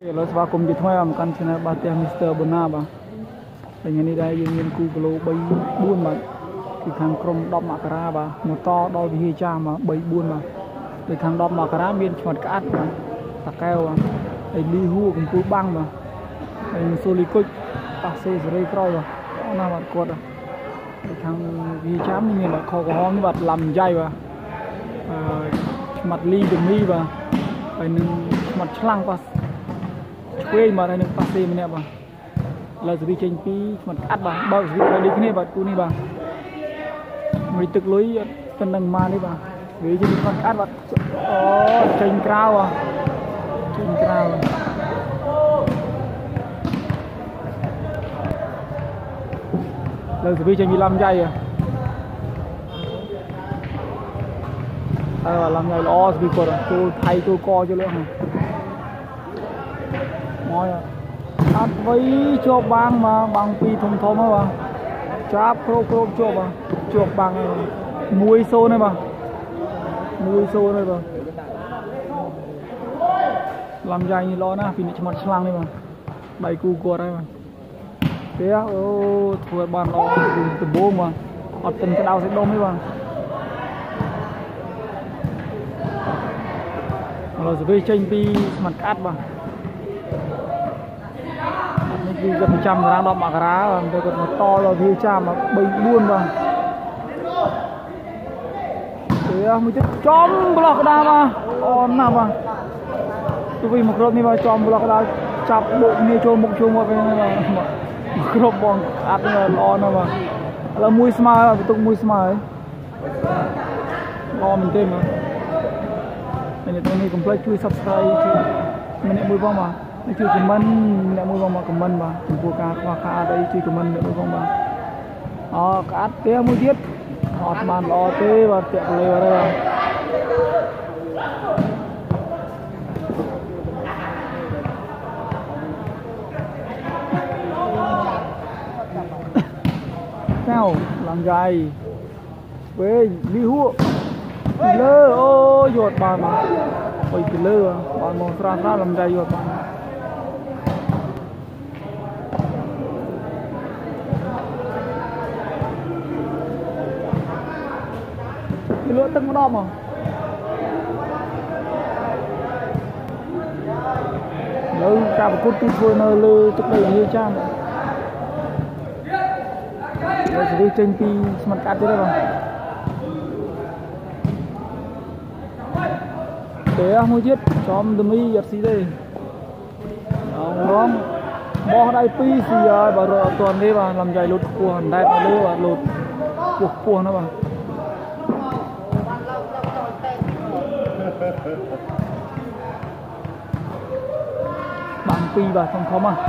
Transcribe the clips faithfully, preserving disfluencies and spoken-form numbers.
Los va cùng đi thôi mà căn channel ba tia Mister Bona ba. Bên này đây dương nhiên cu kilo bay buôn mà thì thằng krom đom mạ cara ba, một to đo vì cha mà bay buôn mà. Thì thằng đom mạ cara miên chọt cát mà, tạc keo mà, đây đi hú cùng cu băng mà, đây soli coach, passe rồi croy mà, nó mà cột à. Thì thằng vì cha mình là kho có như vậy làm dây mà, mặt ly được mi mà, phải mặt chlang pas. Quê mà đây được passe mình nè bà, là sự tranh pi mặt cắt bà, bao sự đi cái này bà, cu này bà, người tự lối cần đằng ma đi bà, vì cho mặt cắt bà, tranh cao à, tranh cao, là sự tranh pi làm dây à, à làm dây lo sự coi rồi, tôi thay tôi co cho luôn hả. Ăn với cho băng mà bằng pi thông thông á bà, chắp pro pro cho bà, chuột bằng muối xô này bà, muối xô này bà, làm dài như lo na, vì nó mặt slang này bà, đầy cu cua đây bà, thế á, ô thôi bàn lo dùng từ bố mà, ở từng cái đau sẽ đông đấy bà, rồi rồi tranh pi mặt cát bà. Đi gần trăm rang đom mạ cara rồi, đây còn một to là vì cha mà bay buôn vào. Thế mới chết chom block đa mà, on nào mà. Tôi vì một rốt như vậy chom block đa chập bụng như cho một chung một cái này mà, một rốt bong ắt là on nào mà. Là mùi smile là tung mùi smile. Lo mình tên mà. Mình tôi này complete chui subscribe mình lại mùi bong mà. Đây chui comment, lại mua vòng mà comment mà, chúng tôi cá qua cá đây chui comment lại mua vòng mà, ờ cá té mua tiết, hot bàn lo té và tiệm lấy vào đây, sao làm dài, với đi hú, lơ ô giọt bàn mà, ôi cái lơ bàn mong ra ra làm dài giọt bàn. Lựa tưng nó mà lỡ cả một cút thôi nó lơ tức đây như cha rồi sẽ đi trên pi mặt cắt thế đấy mà để mua chiếc chom đâm mi giật xí đây đó bỏ đây pi thì bà rồi toàn đây mà làm dài lột cua đây mà lơ và lột cuộc cua nó mà bạn pi và không khó mà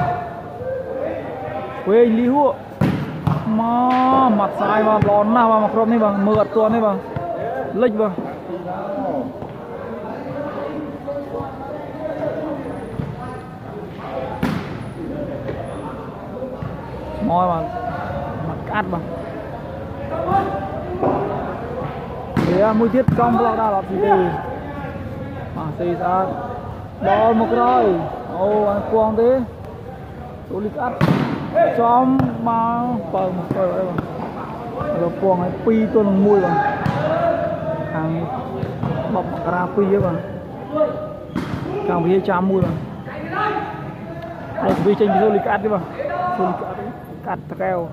quê lý hụ mà mặt sai mà lón nào mà mặc rôm này bằng mượt tuần này bằng lệch vào môi mà mặt cát mà để mũi thiết trong block ra là gì đây mà xây ra đó một rồi ô anh quăng thế tôi lịch ắt trong mà bờ một rồi đây mà rồi quăng ấy pi tôi bằng mui bằng hàng bọc ra pi ấy bằng càng bị chạm mui bằng rồi bị tranh tôi lịch ắt đi bằng tôi lịch ắt cắt keo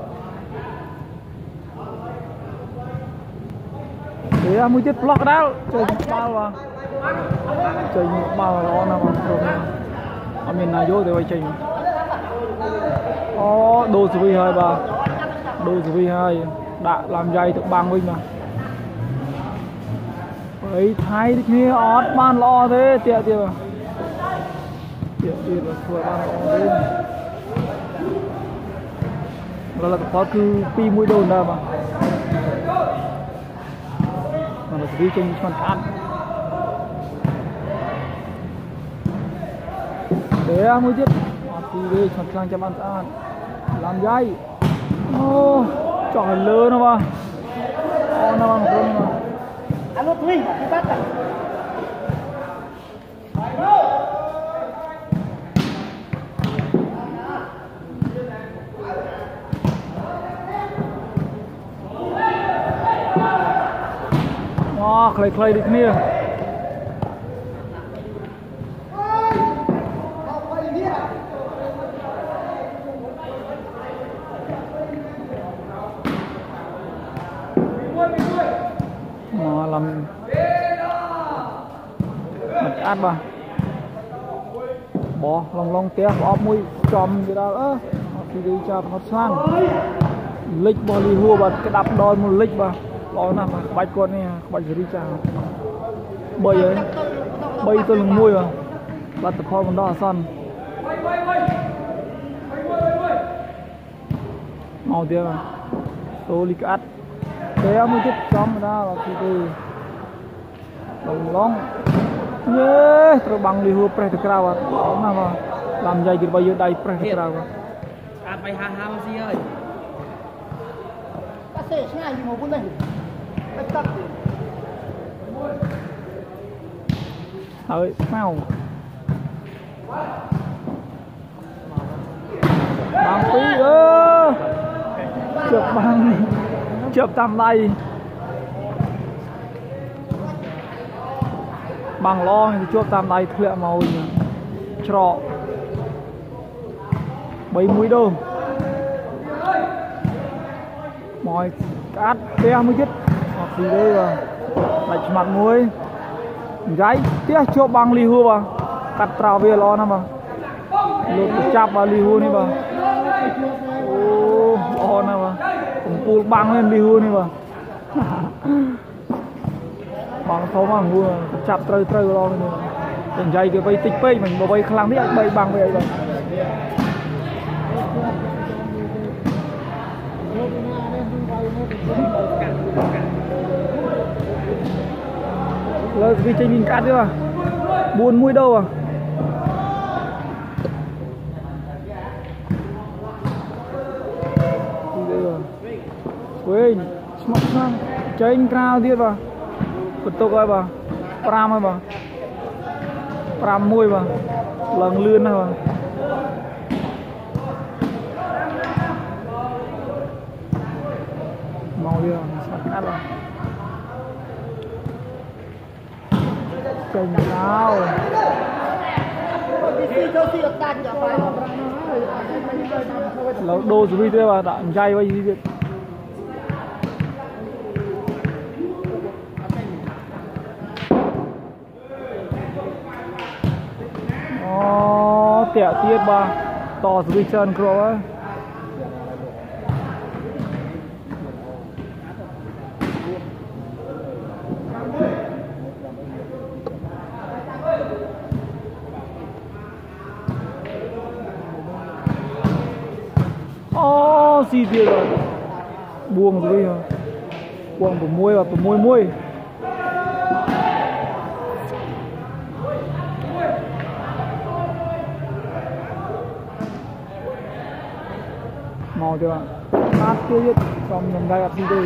để mũi thiết block đó chơi bao mà chơi bao là nó mà ở miền này vô thì phải chơi ó đồ số hai bà đồ số hai đã làm dây thực bằng mình mà ấy thay đi kia ót ban lo thế tiện tiện mà tiện tiện là vừa ban lo thế đó là có cứ pi mũi đồn ra mà mà là đi trên con ăn để mới tiếp thì đi chọn sang cho bạn ăn làm dây ô chọn lơ nó mà ô nó bằng không mà ăn lúc đi bắt clay clay được nia mà làm mặt ăn bà bỏ lòng lòng té bỏ mũi chòm gì đó ơ thì đi cho nó sang lịch bỏ li hùa bà cái đập đôi một lịch bà lo nằm bạch con này bạch đi chào bơi ấy bơi tôi lưng mũi mà bắt tập phò còn đó son màu tiếc à số lịch ắt té mới chết chòm ra là thì từ lòng lòng nhé terus bang lihu preh tekrawat nah mà làm dây cái bao nhiêu đây preh tekrawat ăn bay ha ha gì ơi ta sẽ ngay một con này bắt tắt hơi mau bang tí ơ chụp bang chụp tầm đây bằng lo thì chuột tam tay thưa màu trọ bảy mũi đô mọi cát te mới chết hoặc gì đây rồi bạch mặt muối gáy tiếc cho bằng li hua vào cắt trào về lo nè mà lột chắp vào li hua này vào ô lo nè mà cùng pul băng lên li hua này vào bằng thấu mà ngu chặt trơi trơi lo này đừng dây cái bay tích bay mình bay khăng biết bay bằng vậy rồi lời vì chơi mình cắt chứ à buồn mũi đâu à quên smart sang chơi caoទៀតvào betul kau apa? Pram apa? Pram mui apa? Leng lươn apa? Mau dia sangat apa? Cành cao. Lâu đô rồi thế mà đã dây vậy gì tiệt tiệt ba to dưới chân cơ á ô xì tiệt rồi buông rồi hả buông của môi và của môi môi mau chưa mát kia trong nhầm gai đi đi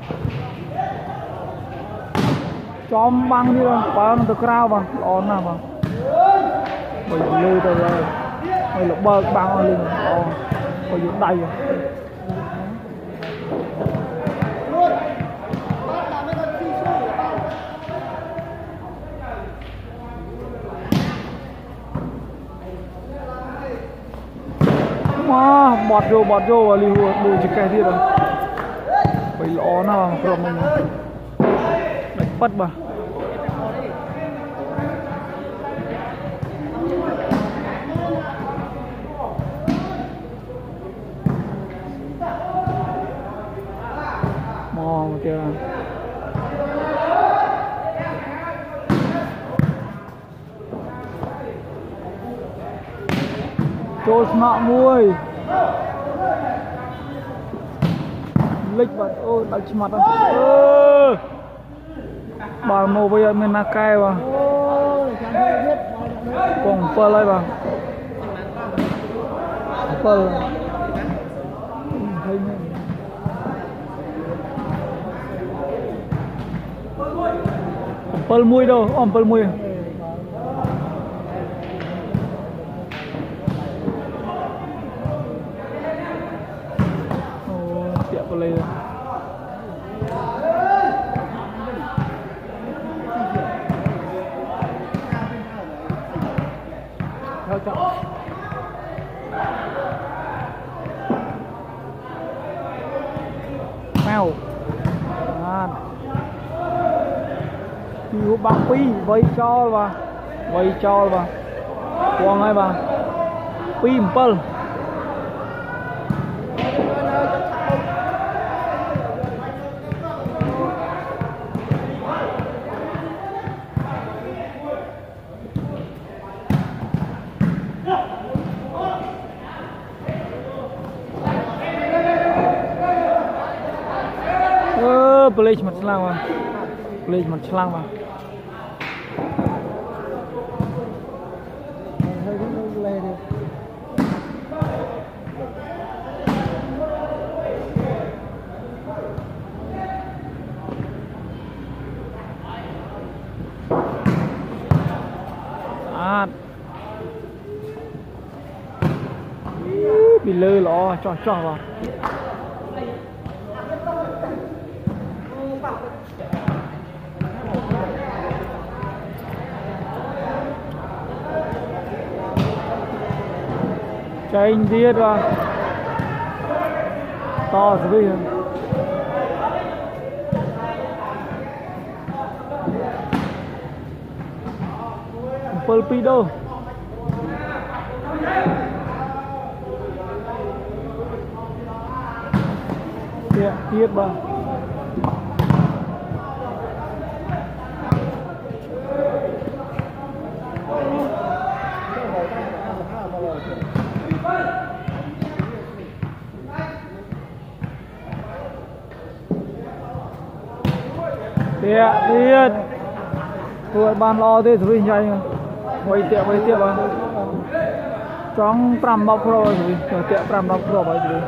chom băng đi rồi quá nó từ cao mà on nào mà bây lư từ rồi bây là bơ băng lên on bây giờ đầy rồi mà bọt vô bọt vô và liu đồ chỉ cái gì rồi phải ló nào rồi mình đánh bắt bà mò kìa trôi mạo muôi lịch vật ô đặt mặt ơ bà mô bây giờ mình là cay mà còn phơ lại bà phơ thấy phơ muôi đâu ôm phơ muôi theo chậm. Mèo à chiều băng pi vây cho và vây cho và quăng ai bà pi mpel play mặt slang mà play mặt slang mà à bị lơ lọ cho cho vào tranh tiết vào to rồi bây giờ Pelpido tiết tiết vào tiệt tiệt tôi ban lo thế rồi nhanh quay tiệm quay tiệm à trong pram bọc rồi rồi tiệm pram bọc rồi vậy rồi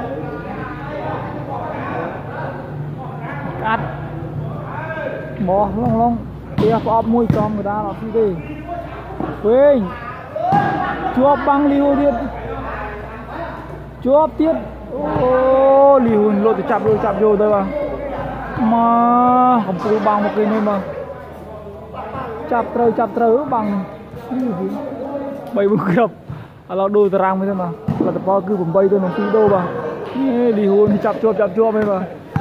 cắt bỏ long long tiệm bọc mũi trong người ta là phi đi quên chuột băng liu tiệt chuột tiệt ô liu lột thì chạm rồi chạm rồi thôi mà mà không phụ bằng một cái này mà chặt trời chặt trời bằng bảy mươi gặp là đôi tờ răng mới mà là tập cứ bấm bay tôi nó phi đô mà đi hôn thì chặt chuột chặt chuột mới mà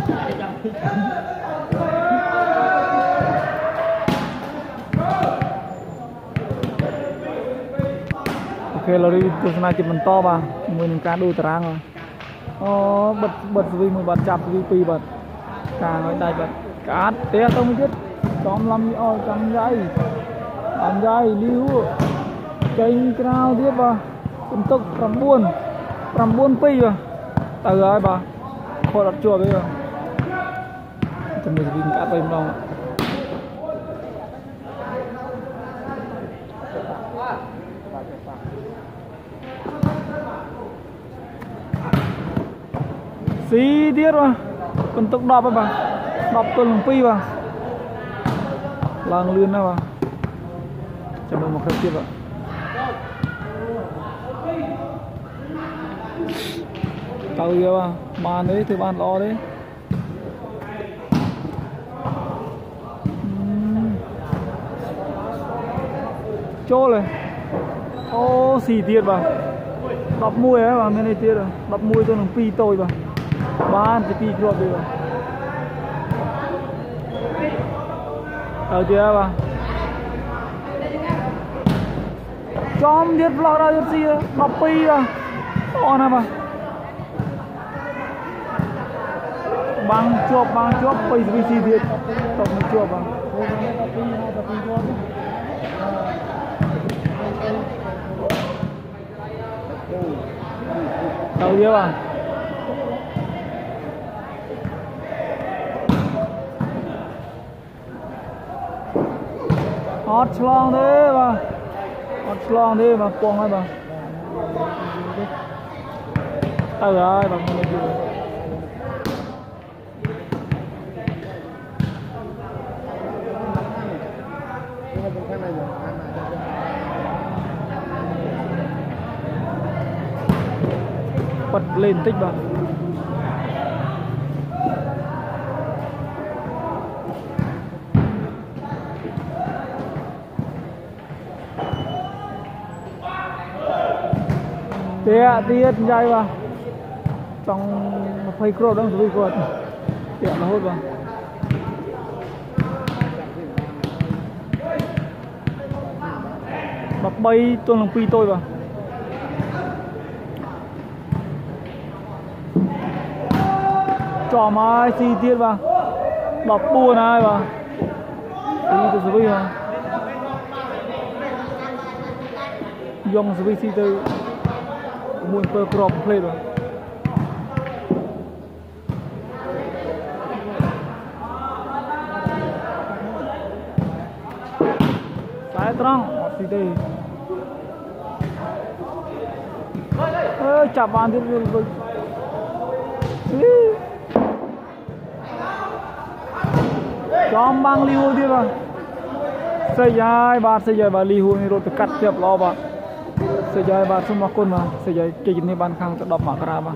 ok là đi từ này thì mình to mà mình cá đôi tờ răng rồi oh, bật bật vì mình bật chặt vì pi bật càng ở đây bật cá té không biết tóm lâm ô trăm giây trăm giây liu cây cao tiếp vào công tục làm buôn làm buôn pi vào từ ai bà kho đặt chùa bây giờ chúng mình đi cá tôm đâu xí tiết mà công tục đọc với bà đọc tôi làm pi vào lang lươn đó bà cho mình một cái tiếp ạ tao kia bà bàn đấy thì bàn lo đấy chô này ô xì tiết bà đọc mùi ấy bà bên này tiết rồi đọc mùi tôi làm pi tôi bà bàn thì pi rồi bà ở kia bà chom điết vlog ra điết gì đọc pi à to nè bà băng chuột băng chuột pi pi xì điết đọc một chuột bà ở kia bà hot long thế mà hot long thế mà quăng ấy mà tao rồi bằng cái gì bật lên tích vào tiệt tiệt dây vào trong phơi crop đang rồi quật tiệt nó hốt vào bập bay tôi lòng pi tôi vào trò mai xì tiệt vào đập buồn ai vào đi từ rồi vào dùng rồi xì từ muốn phơi crop play rồi saya terang masih deh eh capan dia dulu Jombang lihu dia bang sejai bar sejai bar lihu ni rot dekat tiap lo bang sejai bar semua kun bang sejai kayak gini ban kang terdop makra bang